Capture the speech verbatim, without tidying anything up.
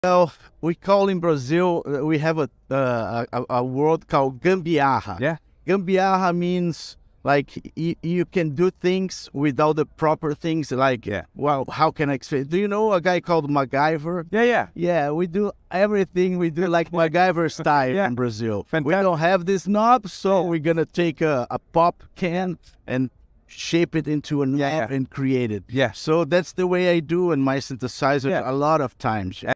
Well, we call in Brazil, uh, we have a, uh, a a word called gambiarra. Yeah. Gambiarra means like you, you can do things without the proper things. Like, Yeah. well, how can I explain? Do you know a guy called MacGyver? Yeah, yeah. Yeah, we do everything we do like MacGyver style Yeah. in Brazil. Fantastic. We don't have this knob, so Yeah. we're gonna take a, a pop can and shape it into a knob Yeah. and create it. Yeah. So that's the way I do in my synthesizer Yeah. a lot of times.